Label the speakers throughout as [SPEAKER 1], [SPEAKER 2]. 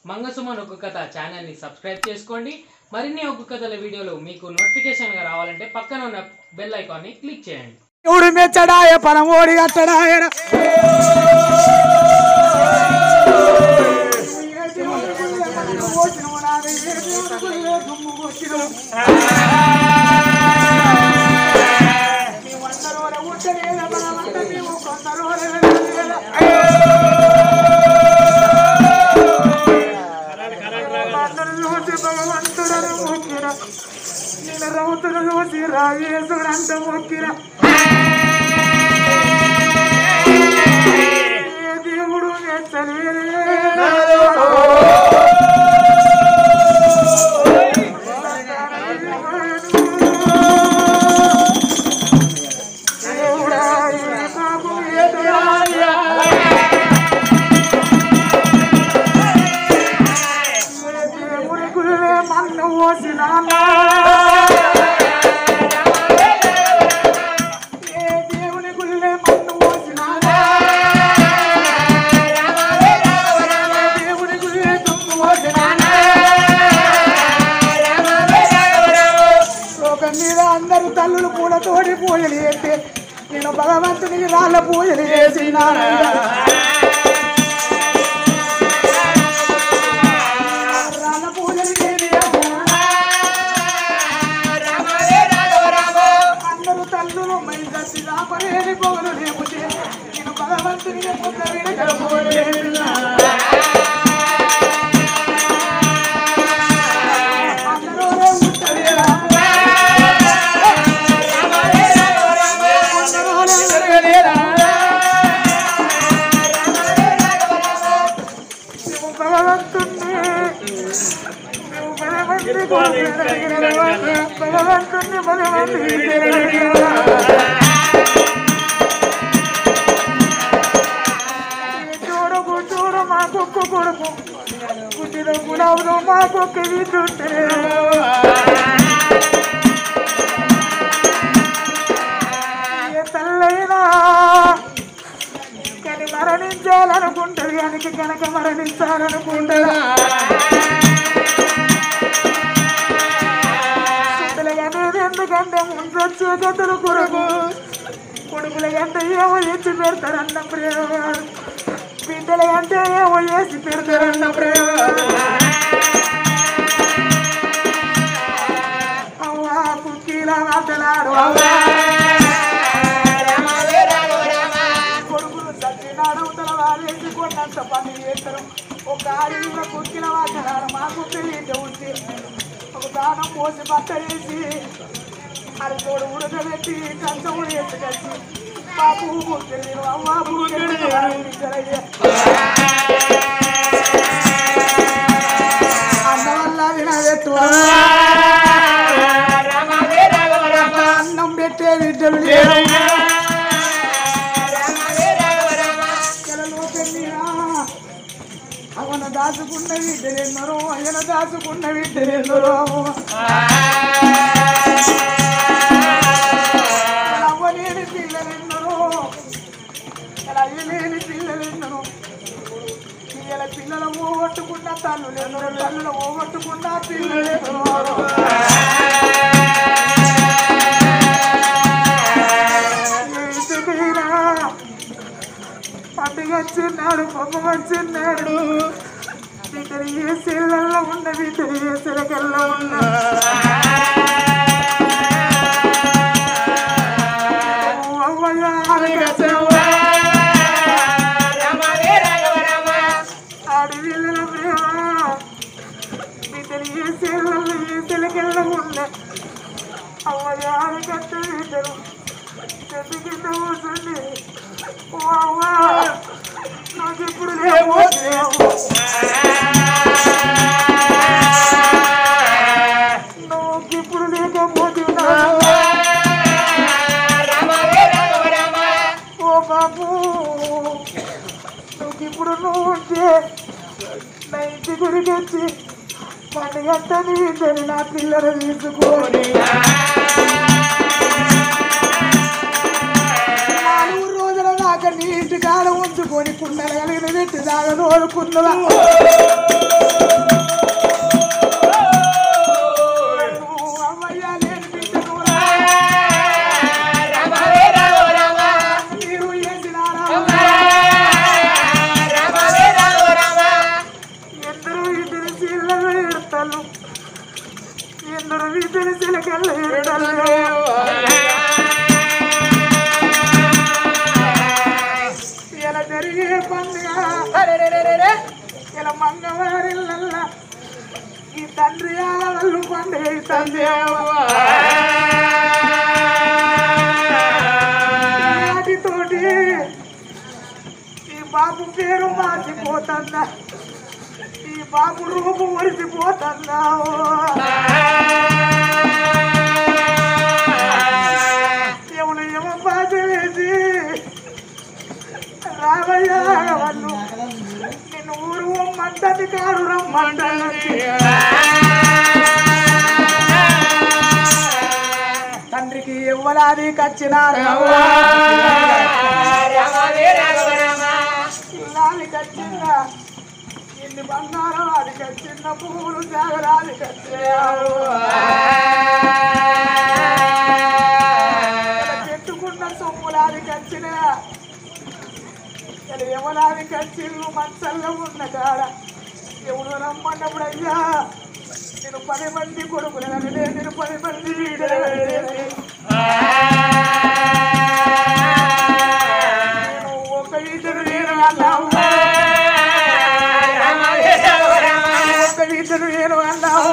[SPEAKER 1] మంగసుమన్ ఒక్క కథ ఛానల్ని సబ్స్క్రైబ్ చేసుకోండి. మరిన్ని ఒక్క కథల వీడియోలు మీకు నోటిఫికేషన్గా రావాలంటే పక్కన ఉన్న బెల్ ఐకాన్ని క్లిక్ చేయండి.
[SPEAKER 2] ఎవడు మెచ్చడాయ పరమోడి అట్టడాయ నేను రౌతులు చూసి రాయేసుడంట మొక్కిన దేవుడు మెచ్చలేదు. అందరూ తల్లులు పూల తోడి పూజలు చేస్తే నేను భగవంతునికి రాళ్ళ పూజలు చేసిన రాళ్ళ పూజలు అందరూ తల్లులు మై దర్శి రాపలేని పొగలు లేకపోతే నేను భగవంతునికి పొంద విడగల పూజలు చేసిన చూడు మా కుక్కు కొడుకు పుట్టిన గులాబులు మా కుక్కు వింటుంటే తల్లైనా కానీ మరణించాలనుకుంటది కనుక కనుక మరణించాలనుకుంటదా ఎందుకంటే ముందొచ్చే గతులు కొరకు కొడుకుల కంటే ఏమో ఎత్తి పెడతారన్న ప్రేమ బిడ్డల కంటే ఏమో వేసి పెడతారన్న ప్రేమ అవ్వా కుక్కీలా మాట్లాడు కొడుకులు చచ్చినాడు తల వారేసి కొన్నంత పని చేస్తారు ఒక ఆడిలో కుక్కిల వాటలాడు మాకు తెలియక ఉంటే ఒక దానం పోసి బట్ట వేసి అది తోడు ఉడకబెట్టి కంచము ఎత్తుకొచ్చి బాబు ముగ్గురు అమ్మ అన్న వల్ల వినబెట్టు అన్నం పెట్టే విద్యలు అవన దాచుకున్న విద్యలెన్నరో ఆయన దాచుకున్న విద్యలెన్నరో అవ్వలేని పిల్లలెన్నరో అయ్యలేని పిల్లలెన్నరో పిల్లల పిల్లల ఓగొట్టుకున్న తల్లులెన్నరో తల్లుల ఓగొట్టుకున్న పిల్లలెన్నరో పండుగ వచ్చిన్నాడు బొమ్మ వచ్చిన్నాడు బిడ్డలు ఏ సెల్లల్లో ఉన్న బిడ్డలు ఏ సెలకల్లో ఉన్న ఆడపిల్లల ప్రేమ బిడ్డలు ఏ సెల్లల్లో ఏ సెలకల్లో ఉన్న అవ్వయాలు కట్ట బిడ్డలు చెట్టు కింద కూర్చుండి నాకు ఇప్పుడు నువ్వు ఇప్పుడు లేకపోతున్నా ఓ బాబు నువ్వు ఇప్పుడు నువ్వు ఉంటే నా ఇంటి గురికి వచ్చి పండుగ వీటిని నా పిల్లలు తీసుకొని నీటి కాడ ఉంచుకొని కుండలు కలిగిన పెట్టి దాగ తోడుకున్నదా కళ్ళు ఇలా జరిగే పండుగ ఇలా మంగళవారిల్లల్లా ఈ తండ్రి వాళ్ళు పండుగ ఈ తండ్రి తోటి ఈ బాబు పేరు మార్చిపోతుందా ఈ బాబు రూపు ఒరిసిపోతుందా ఎవరు ఏమో బాధ వేసి రావయ్యా వాళ్ళు నిన్ను ఊరు మంటది కారు రమ్మంటది తండ్రికి ఇవ్వలాది కచ్చినారు ఇల్లాలి కచ్చిందా ఇన్ని బంగారం అది కచ్చిన పువ్వులు జాగరాది కచ్చారు చెట్టుకున్న సొమ్ములాది కచ్చిన ఎవలాది కచ్చిళ్ళు మంచల్లో ఉన్న కాడ ఎవరు రమ్మన్నప్పుడు అయ్యా నేను 10 మంది కొడుకులని నేను 10 మంది నేను ఒక ఇద్దరు నేను అన్నావు ఒక ఇద్దరు నేను అన్నావు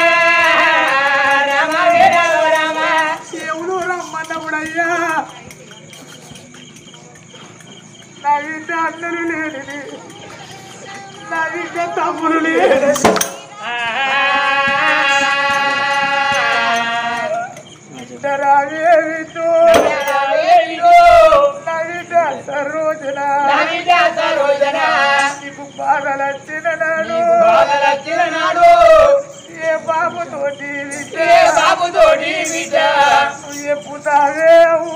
[SPEAKER 2] ఎవరు రమ్మన్నప్పుడు అయ్యా నా ఇంట అన్నలు లేనిది నా ఇంట తమ్ములు లేనిది రావేవితో నవిట సరోజన నీకు బాగా నచ్చిన నాడు ఏ బాబుతోటి నువ్వు ఎప్పుతావేవు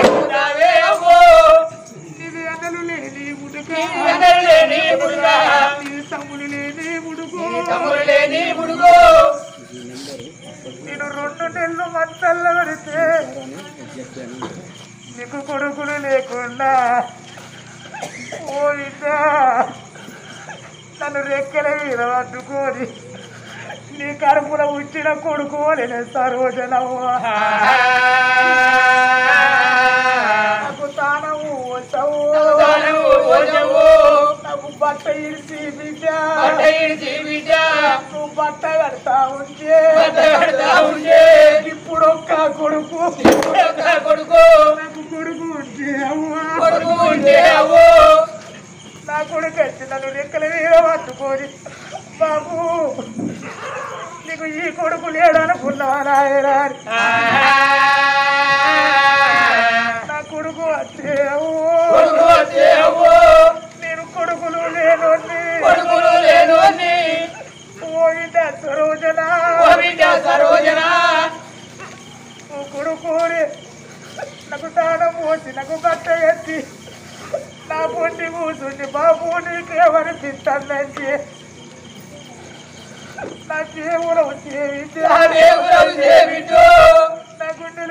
[SPEAKER 2] ఇది అనలు లేని ముడుక తమ్ములు లేని ముడుకు నేను 2 నెలలు మంచల్లో పడితే నీకు కొడుకులు లేకుండా ఓ ఇంట నన్ను రెక్కల మీద పట్టుకొని నీ కడుపున ఉచ్చిన కొడుకు నేను సరోజనవు నాకు తానవు వచ్చవు నాకు బట్ట ఇడిచి బిడ్డ నువ్వు బట్ట కడతా ఉంటే ఇప్పుడు ఒక్క కొడుకు నాకు కొడుకు ఉంటే నా కొడుకు వచ్చి నన్ను రెక్కల మీద పట్టుకొని బాబు నీకు ఈ కొడుకు లేడనుకున్నావా నాయనా నా కొడుకు వచ్చేవు నేను కొడుకులు లేనోని ఓ బిడ్డ సరోజన నువ్వు కొడుకోని నాకు తాళం పోసి నాకు బట్ట ఎత్తి నా పొండి కూర్చుండి బాబు నీకేమనిపిస్తుందంటే నా దేవుడు నా గుండెలు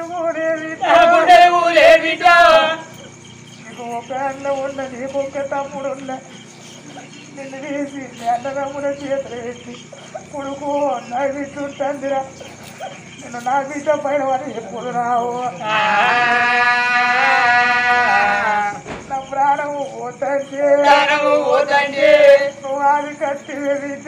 [SPEAKER 2] నీకు ఒక అన్న ఉన్న నీకు ఒక తమ్ముడు ఉన్న నిన్ను వేసి అన్నదమ్ముల చేతులు వేసి కొడుకు నా బిడ్డ ఉంటుందిరా నేను నా బిడ్డ పైన వాడు ఎప్పుడు రావు నా ప్రాణము పోతంటే నువ్వు అది కట్టివే బిడ్డ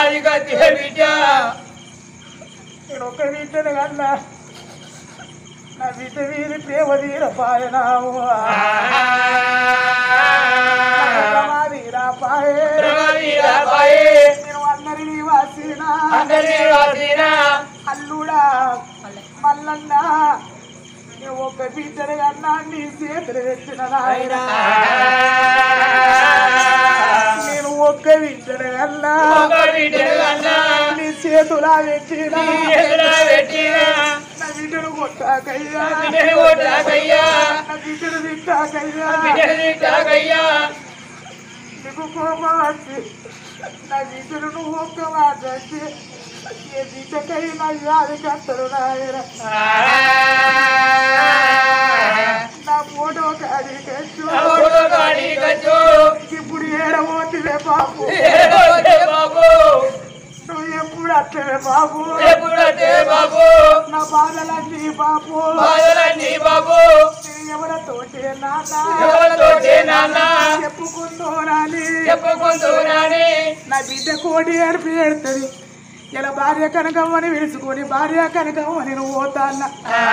[SPEAKER 2] నేను ఒక బిడ్డను కన్నా నా బిడ్డ వీరి ప్రేమ తీర పాయనావు నేను అందరినీ వాసినా అల్లుడా మల్లన్న నువ్వు ఒక బిడ్డను కన్నా నీ చేతులు పెట్టిన నాయన నేను ఒక్క బిడ్డను కన్నా నీ చేతులా పెట్టిన నా బిడ్డను కొట్టాకయ్యా నా బిడ్డను తిట్టాకయ్యా నీకు కోపం వచ్చి నా బిడ్డను నువ్వు ఒక్క మాట వచ్చి ఏ బిడ్డకైనా యాది కట్టరు నాయన నా ఫోటో కాడి కచ్చు ఇప్పుడు ఏడబోతులే బాబు నువ్వు ఎప్పుడు వస్తవే బాబు
[SPEAKER 3] బాబు
[SPEAKER 2] నా బాధలన్నీ బాబు
[SPEAKER 3] బాబు
[SPEAKER 2] ఎవరితోటే
[SPEAKER 3] నాన్న
[SPEAKER 2] చెప్పుకుంటూనని నా బిడ్డ కోడి అడిపి పెడుతుంది ఇలా భార్య కనకమ్మని పిలుచుకొని భార్య కనకమ్మని నువ్వు పోతాన్న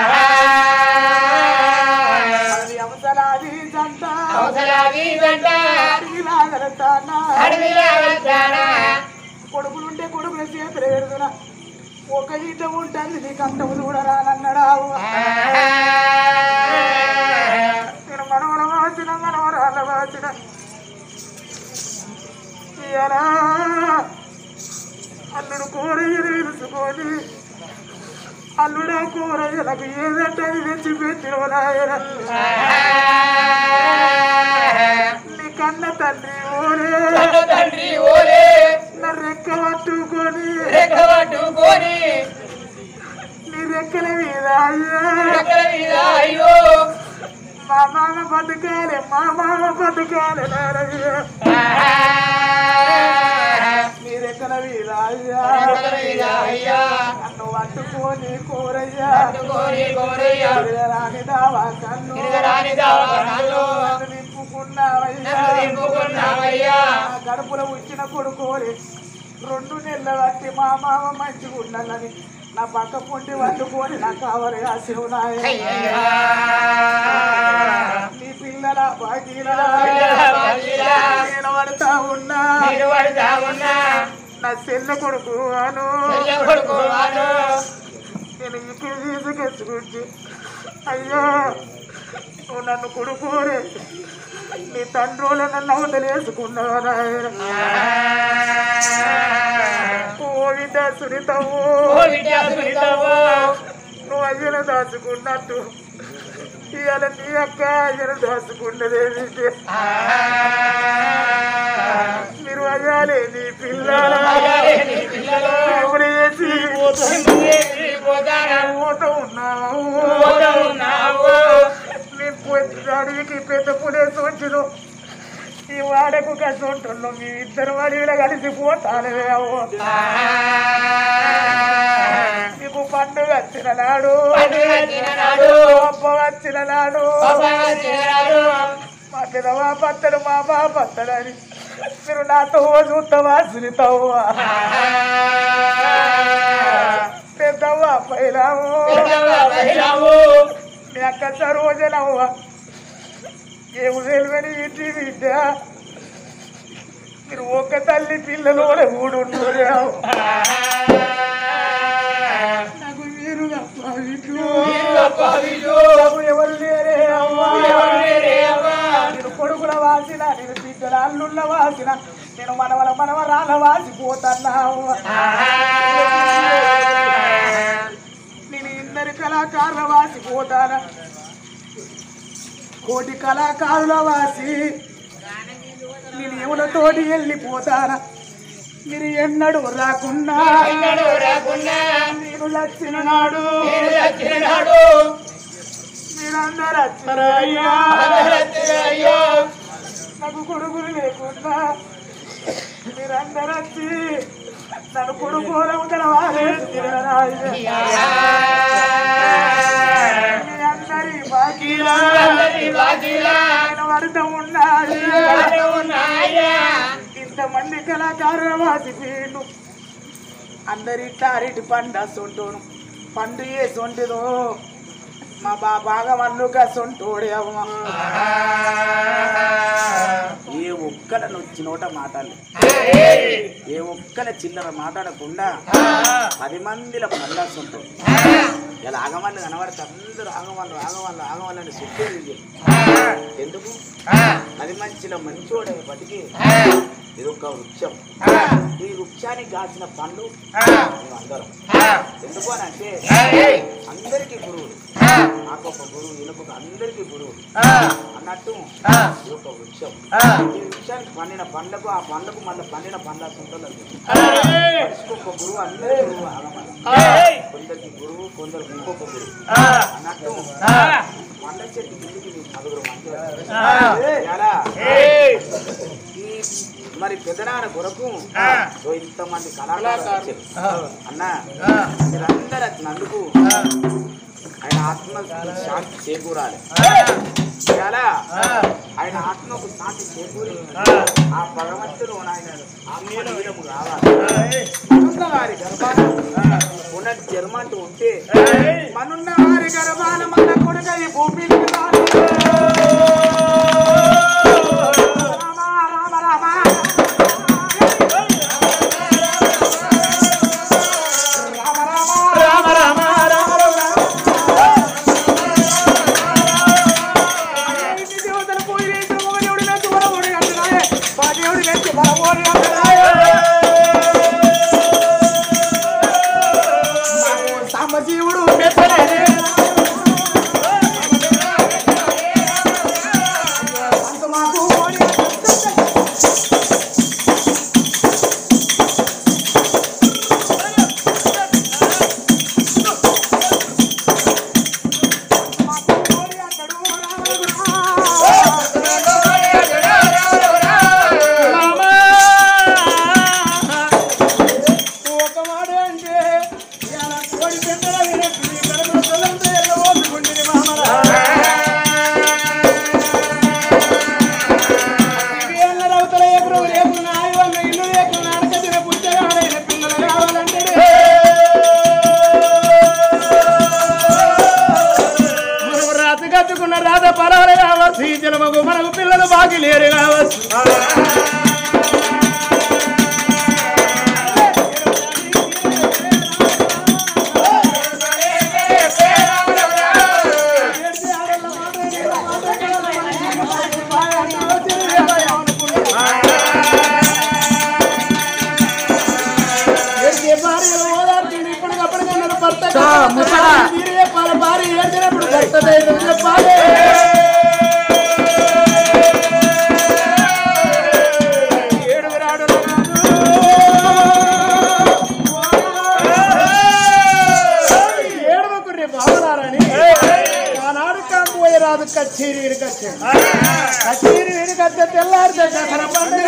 [SPEAKER 2] అవసరాది జంట కొడుకులుంటే కొడుకుల చేతులు పెడుతున్నా ఒక ఈట ఉంటుంది నీకు అంతము చూడరానన్నాడావు నేను మనవరాల వాచిన ఇలా అల్లుడు కూరయ్యలు తెలుసుకొని అల్లుడా కూరయ్యలకు ఏదంటే అది తెచ్చి పెట్టిన నీ కన్న తండ్రి ఓరే నా రెక్క పట్టుకొని నీ రెక్కల మీద
[SPEAKER 3] అయ్యో
[SPEAKER 2] మా మామ బతకాలి నీ రెక్కల మీద నన్ను పట్టుకొని కూరయ్యా రాని దావా కన్ను నింపుకున్నావయ్యా కడుపులో వచ్చిన కొడుకోరి 2 నెలల బట్టి మా మామ మంచిగా ఉండాలని నా పక్క పొంటి వండుకొని నా కావాలి ఆ శివునాయ నీ పిల్లల బాకీలా నేను పడతా ఉన్నా నా చెల్ల కొడుకు అను నేను ఇక్కడ తీసుకొచ్చుకుంటే అయ్యో నువ్వు నన్ను కొడుకోరే నీ తండ్రుల నన్ను వదిలేసుకున్నావు ఓ విద్య సునీతవు నువ్వు అయ్యను దాచుకున్నట్టు ఇవాళ నీ అక్క అయ్యను దాచుకున్నదే మీరు అయ్యాలే నీ పిల్లలు పోతూ ఉన్నావు నేను అడవికి పెద్ద పులేసి వచ్చిను ఈ వాడకు కసంటున్నాం మీ ఇద్దరు వాడిలో కలిసిపోతాను నీకు పండుగ వచ్చిన నాడు అప్ప వచ్చిన నాడు మా పిల్లవా పత్తడు మా బా పత్తడని మీరు నాతో చూస్తావా సునీతవ్వా పెద్దవ్వా పైలావు మీ అక్క సరోజనవ్వా ఏమి తెలివని ఇంటి బిడ్డ మీరు ఒక్క తల్లి పిల్లలు ఊడుంటారు నాకు మీరు ఎవరు లేరే అవ్వా నేను కొడుకుల వాసిన నేను బిడ్డల అల్లుళ్ళ వాసిన నేను మనవరాల వాసిపోతున్నా నేను ఇందరి కళాకారుల వాసిపోతానా కోటి కళాకారుల వాసి నేను ఎవరితోటి వెళ్ళిపోతానా మీరు ఎన్నడూ రాకుండా నేను లక్షణ నాడు మీరందరూ వచ్చారయ్యా నాకు కొడుకులు లేకుండా మీరందరూ వచ్చి నన్ను కొడుకోవడం వారే మీ అందరి బాకీలా వరద ఉన్నాయి ఇంతమంది కళాకారుల వాసిపోయిండు అందరి తారిటి పండు సొంటోను పండు ఏ సొంటిదో మా బాగా మల్లుగా సొంటోడే అమ్మ ఏ ఒక్కల నొచ్చి నోట మాటలు ఏ ఒక్కల చిల్లర మాట్లాడకుండా 10 మందిల పల్లాసుంటాడు ఇలా ఆగవాళ్ళు కనబడితే అందరూ ఆగవాళ్ళని సుట్టేది ఎందుకు 10 మంచిలో మంచోడే బతికి ఇది ఒక వృక్షం ఈ వృక్షానికి కాసిన పండ్లు అందరం ఎందుకు అని అంటే అందరికీ గురువులు నాకొక గురువు ఈయనకొక అందరికీ గురువు అన్నట్టు ఇది ఒక వృక్షం ఈ వృక్షానికి పండిన పండ్లకు ఆ పండ్లకు మళ్ళీ పండిన పండ్ల సొంతలు ఒక గురువు అందరి గురువు ఆగమని కొందరికి గురువు కొందరికి ఇంకొక గురువు అన్నట్టు పండ్ల చెట్టు కిందికి 9 మంది ఈ మరి పెద్దనాన్న కొరకు ఇంతమంది కళాకారులు అన్న మీరందరూ వచ్చినందుకు ఆయన ఆత్మ శాంతి చేకూరాలి. ఇలా ఆయన ఆత్మకు శాంతి చేకూరి ఆ భగవంతుడు ఆయన ఆత్మీయము కావాలి. మనున్న వారి గర్భాన పునర్జన్మ అంటూ ఉంటే మనున్న వారి గర్భాన మన కొడుక ఈ భూమి సాంబశివుడు రాధ పరాలు కావచ్చు, ఈ జన్మకు మనకు పిల్లలు బాకి లేరు కావచ్చు. ఆనాడు కచేరీ కచ్చే తెల్లారితే దసరా పండుగ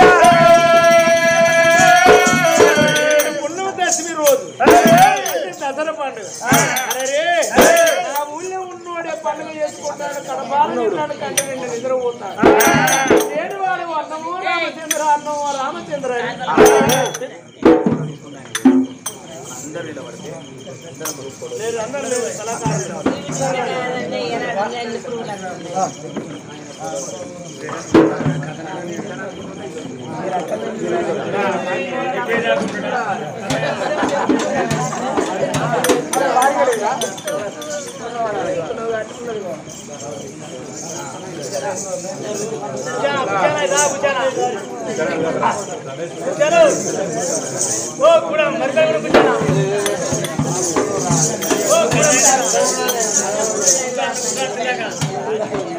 [SPEAKER 2] పుణ్యదశమి రోజు దసరా పండుగ. అరే ఆ ఊళ్ళో ఉన్నోడే పండుగ చేసుకుంటాడు, కడపాలు కంటి నిండు నిద్రపోతాడు. నేను వాడు అన్నమో రామచంద్ర అన్నమో రామచంద్ర లేదు అందరూ లేదు కళాకారులు. ఓ